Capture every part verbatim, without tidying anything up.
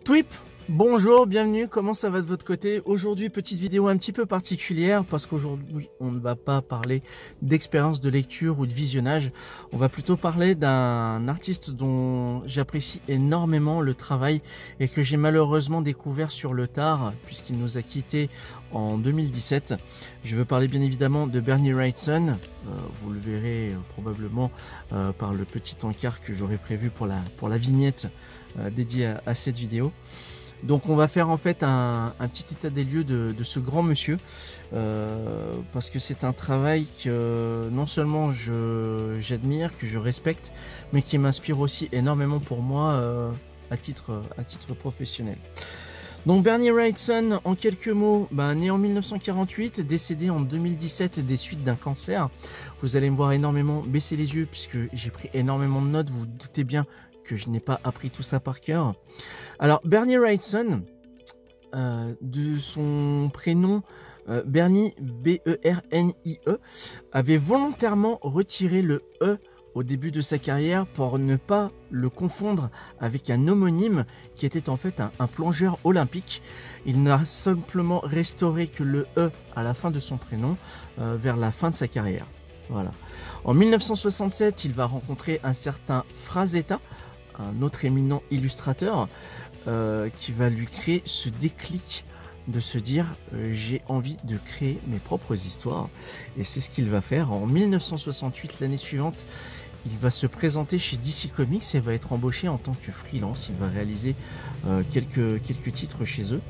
Twip, bonjour, bienvenue, comment ça va de votre côté? Aujourd'hui, petite vidéo un petit peu particulière parce qu'aujourd'hui, on ne va pas parler d'expérience de lecture ou de visionnage. On va plutôt parler d'un artiste dont j'apprécie énormément le travail et que j'ai malheureusement découvert sur le tard puisqu'il nous a quittés en deux mille dix-sept. Je veux parler bien évidemment de Bernie Wrightson. Euh, vous le verrez euh, probablement euh, par le petit encart que j'aurais prévu pour la, pour la vignette euh, dédiée à, à cette vidéo. Donc on va faire en fait un, un petit état des lieux de, de ce grand monsieur euh, parce que c'est un travail que non seulement je j'admire, que je respecte, mais qui m'inspire aussi énormément pour moi euh, à titre à titre professionnel. Donc Bernie Wrightson, en quelques mots, ben, né en mille neuf cent quarante-huit, décédé en deux mille dix-sept des suites d'un cancer. Vous allez me voir énormément baisser les yeux puisque j'ai pris énormément de notes, vous vous doutez bien que je n'ai pas appris tout ça par cœur. Alors Bernie Wrightson, euh, de son prénom euh, Bernie, B E R N I E, avait volontairement retiré le E au début de sa carrière pour ne pas le confondre avec un homonyme qui était en fait un, un plongeur olympique. Il n'a simplement restauré que le E à la fin de son prénom euh, vers la fin de sa carrière. Voilà. En mille neuf cent soixante-sept, il va rencontrer un certain Frazetta, un autre éminent illustrateur, euh, qui va lui créer ce déclic de se dire euh, j'ai envie de créer mes propres histoires, et c'est ce qu'il va faire. En mille neuf cent soixante-huit, l'année suivante, il va se présenter chez D C Comics et va être embauché en tant que freelance. Il va réaliser euh, quelques, quelques titres chez eux.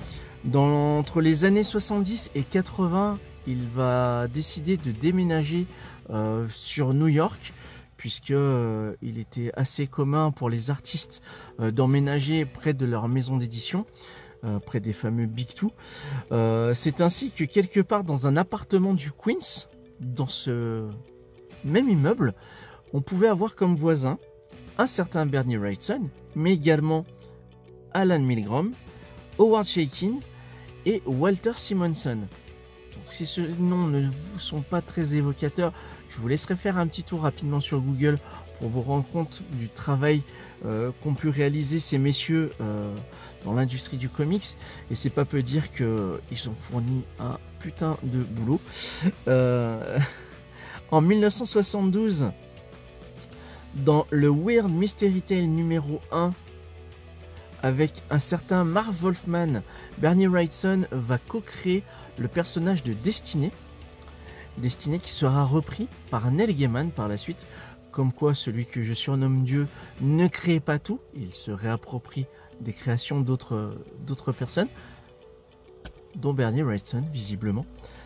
Dans, entre les années soixante-dix et quatre-vingts, il va décider de déménager euh, sur New York, puisque euh, il était assez commun pour les artistes euh, d'emménager près de leur maison d'édition, euh, près des fameux Big Two. Euh, c'est ainsi que quelque part dans un appartement du Queens, dans ce même immeuble, on pouvait avoir comme voisin un certain Bernie Wrightson, mais également Alan Milgrom, Howard Chaykin et Walter Simonson. Donc, si ces noms ne vous sont pas très évocateurs, je vous laisserai faire un petit tour rapidement sur Google pour vous rendre compte du travail euh, qu'ont pu réaliser ces messieurs euh, dans l'industrie du comics. Et c'est pas peu dire qu'ils ont fourni un putain de boulot. Euh, en mille neuf cent soixante-douze, dans le Weird Mystery Tale numéro un, avec un certain Marv Wolfman, Bernie Wrightson va co-créer le personnage de Destiné. Destiné qui sera repris par Neil Gaiman par la suite. Comme quoi, celui que je surnomme Dieu ne crée pas tout. Il se réapproprie des créations d'autres d'autres personnes, dont Bernie Wrightson, visiblement.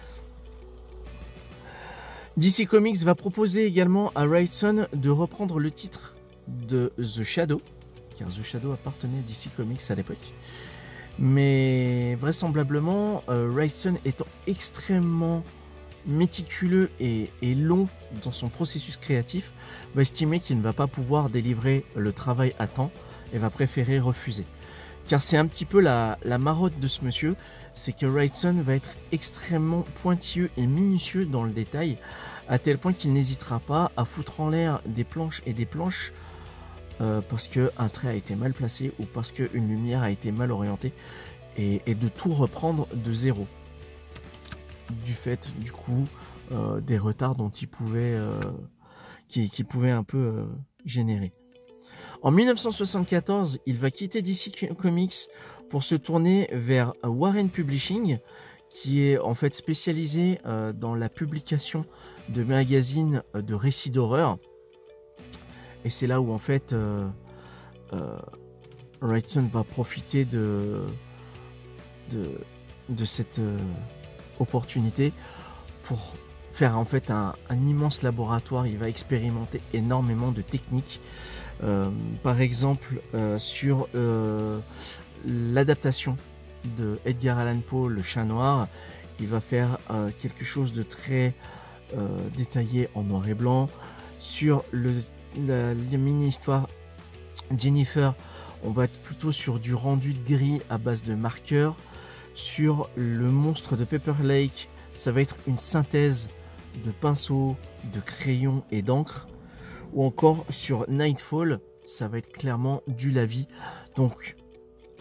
D C Comics va proposer également à Wrightson de reprendre le titre de The Shadow, car The Shadow appartenait à D C Comics à l'époque. Mais vraisemblablement, euh, Wrightson étant extrêmement méticuleux et, et long dans son processus créatif, va estimer qu'il ne va pas pouvoir délivrer le travail à temps et va préférer refuser. Car c'est un petit peu la, la marotte de ce monsieur, c'est que Wrightson va être extrêmement pointilleux et minutieux dans le détail, à tel point qu'il n'hésitera pas à foutre en l'air des planches et des planches euh, parce qu'un trait a été mal placé ou parce qu'une lumière a été mal orientée, et, et de tout reprendre de zéro. Du fait, du coup, euh, des retards dont il pouvait, euh, qui, qui pouvait un peu euh, générer. En mille neuf cent soixante-quatorze, il va quitter D C Comics pour se tourner vers Warren Publishing, qui est en fait spécialisé euh, dans la publication de magazines euh, de récits d'horreur. Et c'est là où en fait euh, euh, Wrightson va profiter de, de, de cette euh, opportunité pour faire en fait un, un immense laboratoire. Il va expérimenter énormément de techniques. Euh, par exemple, euh, sur euh, l'adaptation de Edgar Allan Poe, Le Chat Noir, il va faire euh, quelque chose de très euh, détaillé en noir et blanc. Sur le, la, la mini-histoire Jennifer, on va être plutôt sur du rendu de gris à base de marqueurs. Sur le monstre de Pepper Lake, ça va être une synthèse de pinceaux, de crayons et d'encre. Ou encore sur Nightfall, ça va être clairement du lavis. Donc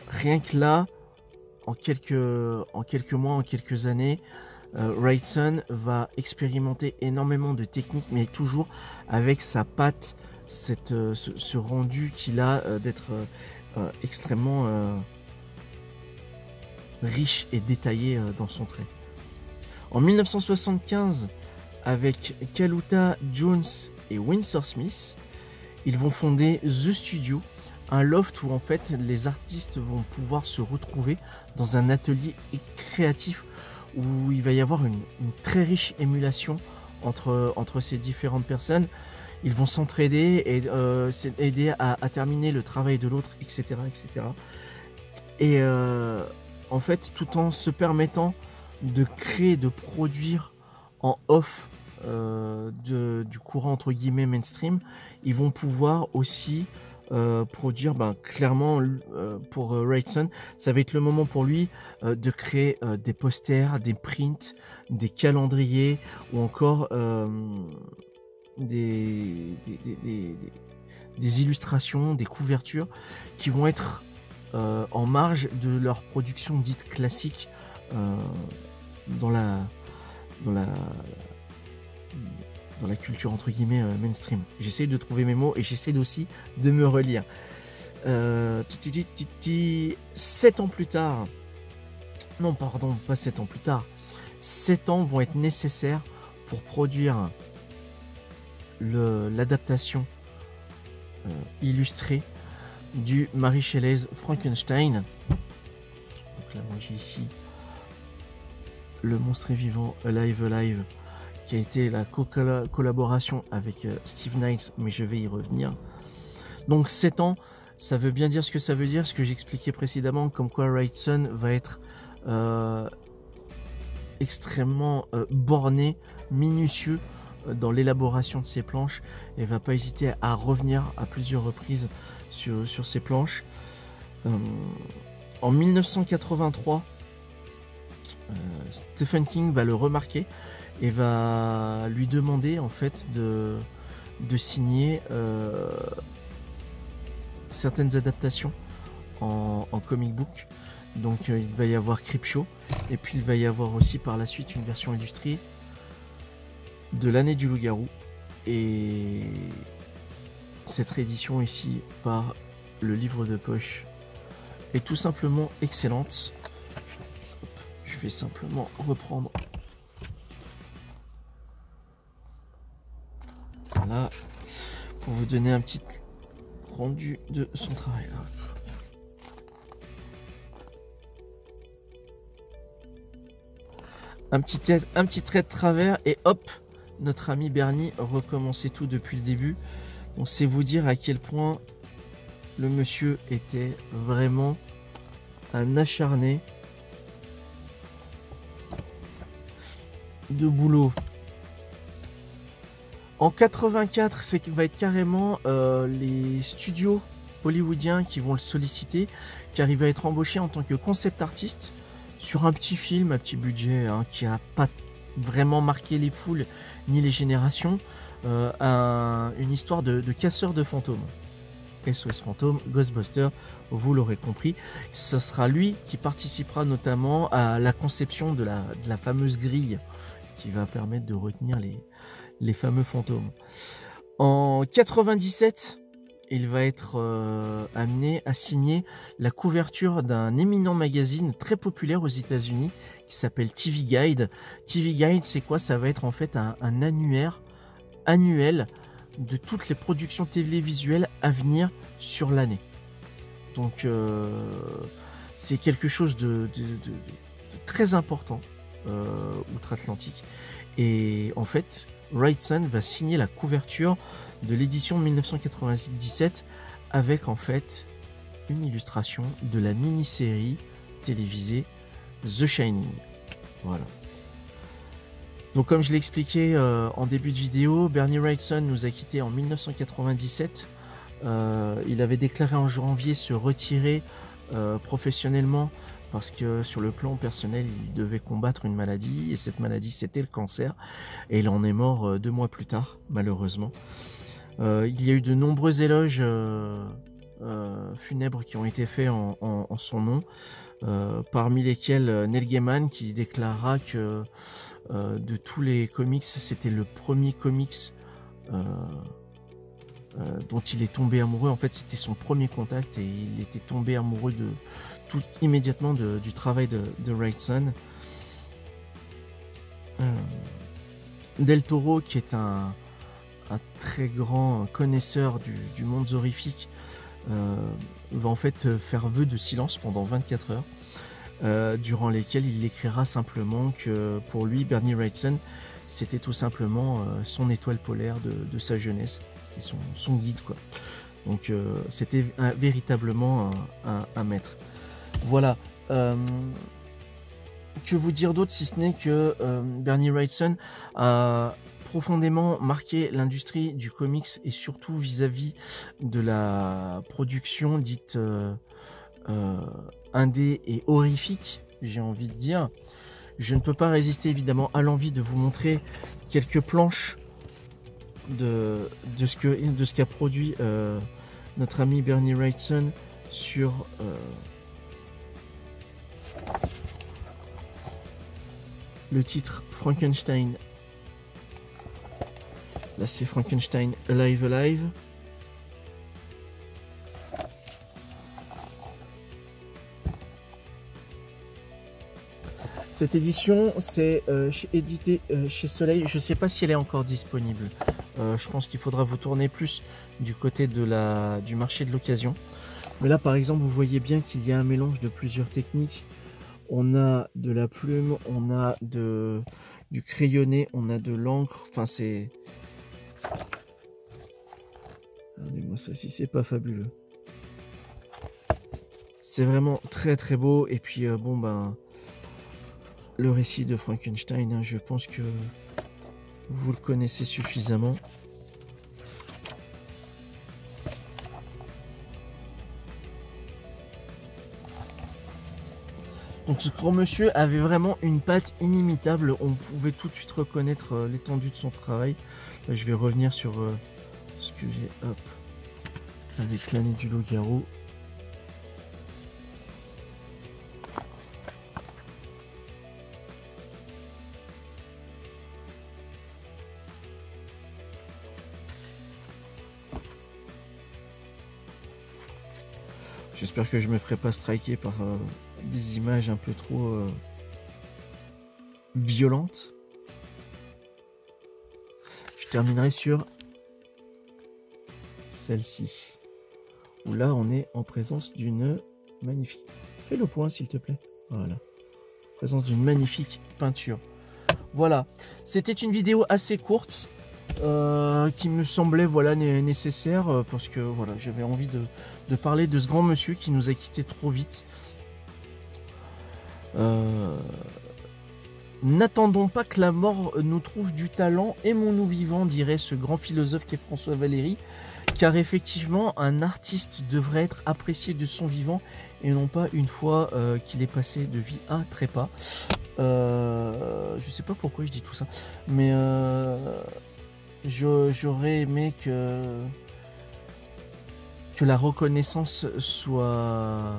rien que là, en quelques, en quelques mois, en quelques années, euh, Wrightson va expérimenter énormément de techniques, mais toujours avec sa patte, cette, euh, ce, ce rendu qu'il a euh, d'être euh, euh, extrêmement euh, riche et détaillé euh, dans son trait. En mille neuf cent soixante-quinze, avec Kaluta Jones et Winsor Smith, ils vont fonder The Studio, un loft où en fait les artistes vont pouvoir se retrouver dans un atelier créatif où il va y avoir une, une très riche émulation entre, entre ces différentes personnes. Ils vont s'entraider et euh, aider à, à terminer le travail de l'autre, et cetera, et cetera. Et euh, en fait, tout en se permettant de créer, de produire en off euh, de, du courant entre guillemets mainstream, ils vont pouvoir aussi euh, produire, ben, clairement euh, pour euh, Wrightson, ça va être le moment pour lui euh, de créer euh, des posters, des prints, des calendriers ou encore euh, des, des, des, des, des illustrations, des couvertures qui vont être euh, en marge de leur production dite classique euh, dans la dans la dans la culture entre guillemets euh, mainstream. J'essaie de trouver mes mots et j'essaie aussi de me relire. Euh, sept ans plus tard, non pardon, pas sept ans plus tard, sept ans vont être nécessaires pour produire l'adaptation euh, illustrée du Mary Shelley's Frankenstein. Donc là, moi j'ai ici Le monstre est vivant, Alive Alive, qui a été la co-collaboration avec euh, Steve Niles, mais je vais y revenir. Donc sept ans, ça veut bien dire ce que ça veut dire, ce que j'expliquais précédemment, comme quoi Wrightson va être euh, extrêmement euh, borné, minutieux euh, dans l'élaboration de ses planches, et va pas hésiter à revenir à plusieurs reprises sur, sur ses planches. Euh, en mille neuf cent quatre-vingt-trois, euh, Stephen King va le remarquer et va lui demander en fait de, de signer euh, certaines adaptations en, en comic book. Donc euh, il va y avoir Creepshow et puis il va y avoir aussi par la suite une version illustrée de l'année du loup-garou, et cette réédition ici par le livre de poche est tout simplement excellente. Je vais simplement reprendre. Voilà, pour vous donner un petit rendu de son travail. Un petit, tête, un petit trait de travers et hop, notre ami Bernie recommençait tout depuis le début. On sait vous dire à quel point le monsieur était vraiment un acharné de boulot. En quatre-vingt-quatre, c'est va être carrément euh, les studios hollywoodiens qui vont le solliciter, car il va être embauché en tant que concept artiste sur un petit film à petit budget, hein, qui n'a pas vraiment marqué les foules ni les générations, euh, un, une histoire de, de casseur de fantômes. S O S Fantôme, Ghostbusters, vous l'aurez compris. Ce sera lui qui participera notamment à la conception de la, de la fameuse grille qui va permettre de retenir les, les fameux fantômes. En quatre-vingt-dix-sept, il va être euh, amené à signer la couverture d'un éminent magazine très populaire aux États-Unis qui s'appelle T V Guide. T V Guide, c'est quoi? Ça va être en fait un, un annuaire annuel de toutes les productions télévisuelles à venir sur l'année. Donc euh, c'est quelque chose de, de, de, de très important euh, outre-Atlantique. Et en fait, Wrightson va signer la couverture de l'édition de mille neuf cent quatre-vingt-dix-sept avec en fait une illustration de la mini-série télévisée The Shining. Voilà. Donc comme je l'ai expliqué euh, en début de vidéo, Bernie Wrightson nous a quittés en mille neuf cent quatre-vingt-dix-sept. Euh, il avait déclaré en janvier se retirer euh, professionnellement parce que sur le plan personnel, il devait combattre une maladie, et cette maladie, c'était le cancer. Et il en est mort euh, deux mois plus tard, malheureusement. Euh, il y a eu de nombreux éloges euh, euh, funèbres qui ont été faits en, en, en son nom, euh, parmi lesquels euh, Neil Gaiman qui déclara que euh, de tous les comics, c'était le premier comics euh, euh, dont il est tombé amoureux. En fait, c'était son premier contact et il était tombé amoureux de tout immédiatement de, du travail de, de Wrightson. Euh, Del Toro, qui est un, un très grand connaisseur du, du monde horrifique, euh, va en fait faire vœu de silence pendant vingt-quatre heures, euh, durant lesquelles il écrira simplement que pour lui, Bernie Wrightson, c'était tout simplement euh, son étoile polaire de, de sa jeunesse. C'était son, son guide, quoi. Donc euh, c'était un, véritablement un, un, un maître. Voilà. Euh, que vous dire d'autre si ce n'est que euh, Bernie Wrightson a profondément marqué l'industrie du comics et surtout vis-à-vis de la production dite euh, euh, indé et horrifique, j'ai envie de dire. Je ne peux pas résister évidemment à l'envie de vous montrer quelques planches de, de ce que de ce qu'a produit euh, notre ami Bernie Wrightson sur euh, le titre Frankenstein. Là c'est Frankenstein Alive Alive. Cette édition, c'est euh, édité euh, chez Soleil. Je ne sais pas si elle est encore disponible. Euh, je pense qu'il faudra vous tourner plus du côté de la, du marché de l'occasion. Mais là, par exemple, vous voyez bien qu'il y a un mélange de plusieurs techniques. On a de la plume, on a de, du crayonné, on a de l'encre. Enfin, c'est... Regardez-moi ça, si c'est pas fabuleux. C'est vraiment très très beau. Et puis, euh, bon, ben... le récit de Frankenstein, hein, je pense que vous le connaissez suffisamment. Donc ce grand monsieur avait vraiment une patte inimitable. On pouvait tout de suite reconnaître euh, l'étendue de son travail. Là, je vais revenir sur euh, ce que j'ai, hop, avec l'année du loup-garou. J'espère que je me ferai pas striker par euh, des images un peu trop euh, violentes. Je terminerai sur celle-ci, où là on est en présence d'une magnifique... Fais le point s'il te plaît. Voilà. En présence d'une magnifique peinture. Voilà. C'était une vidéo assez courte. Euh, qui me semblait voilà nécessaire euh, parce que voilà j'avais envie de, de parler de ce grand monsieur qui nous a quitté trop vite. Euh, N'attendons pas que la mort nous trouve du talent, aimons-nous vivants, dirait ce grand philosophe qui est François Valéry, car effectivement un artiste devrait être apprécié de son vivant et non pas une fois euh, qu'il est passé de vie à trépas. Euh, je sais pas pourquoi je dis tout ça, mais euh, j'aurais aimé que que la reconnaissance soit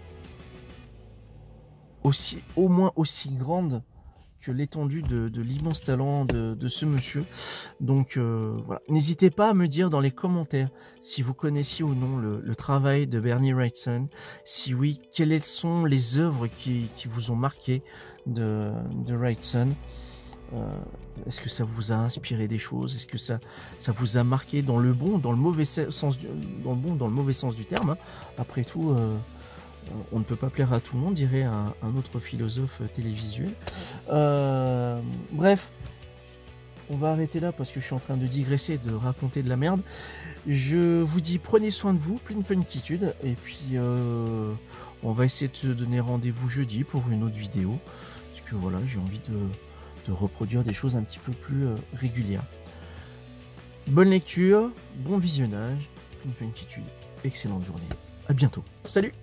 aussi, au moins aussi grande que l'étendue de, de l'immense talent de, de ce monsieur. Donc euh, voilà, n'hésitez pas à me dire dans les commentaires si vous connaissiez ou non le, le travail de Bernie Wrightson, si oui, quelles sont les œuvres qui, qui vous ont marqué de, de Wrightson. Euh, est-ce que ça vous a inspiré des choses? Est-ce que ça, ça vous a marqué dans le bon, dans le mauvais sens du, dans le bon, dans le mauvais sens du terme, hein. Après tout, euh, on ne peut pas plaire à tout le monde, dirait un, un autre philosophe télévisuel. Euh, bref, on va arrêter là parce que je suis en train de digresser, de raconter de la merde. Je vous dis prenez soin de vous, pleine funitude, et puis euh, on va essayer de se donner rendez-vous jeudi pour une autre vidéo, parce que voilà, j'ai envie de de reproduire des choses un petit peu plus euh, régulières. Bonne lecture, bon visionnage, une funitude, excellente journée. À bientôt. Salut!